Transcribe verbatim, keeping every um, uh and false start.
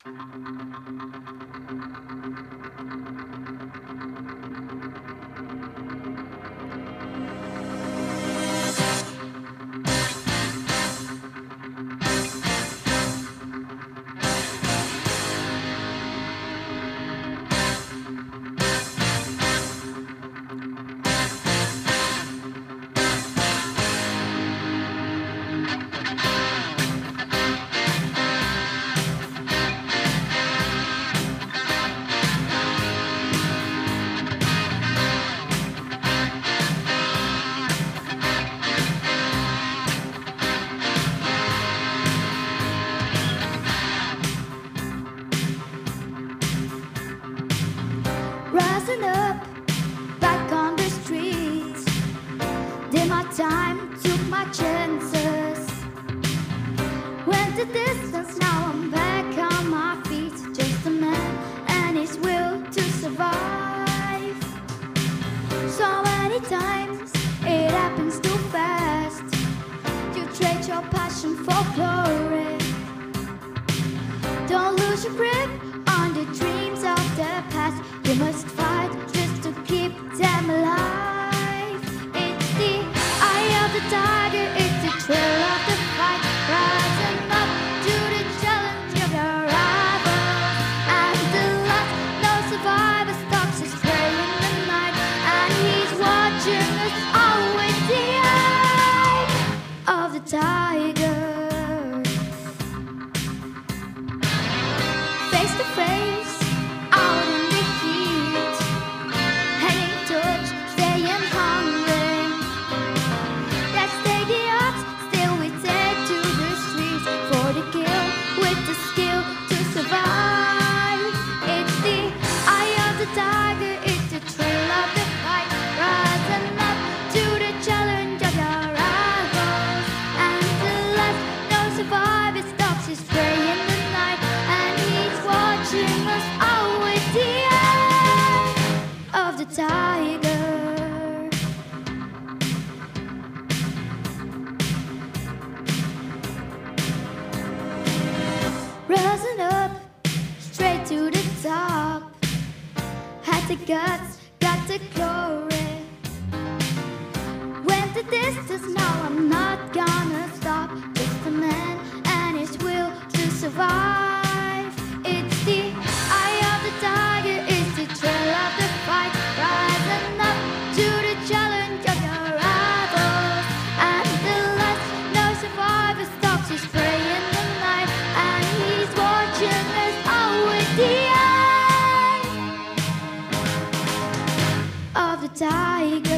Rising up, back on the streets. Did my time, took my chances. Went the distance, now I'm back on my feet. Just a man and his will to survive. So many times it happens too fast. You trade your passion for glory. Don't lose your grip on the dreams of the past. You must fight just to keep them alive. It's the eye of the tiger, it's the thrill of the fight. Rising up to the challenge of your rival. And the last, no survivor stalks his prey in the night. And he's watching us all with the eye of the tiger. Face to face, out in the heat, hanging touch, staying hungry. Let's take the odds, still we take to the streets for the kill, with the skill to survive. It's the eye of the tiger, it's the thrill of the fight. Rising up to the challenge of your rivals. And the last, no survivor stops his prey in the night. And he's watching us all with the eye of the tiger. Rising up, straight to the top. Had the guts, got the glory. Went the distance, now I'm not gonna stop. Just a man and his will to survive. It's the eye of the tiger, it's the thrill of the fight. Rising up to the challenge of your rivals. And the last, no survivor stops his prey in the night. And he's watching us all with the eye of the tiger.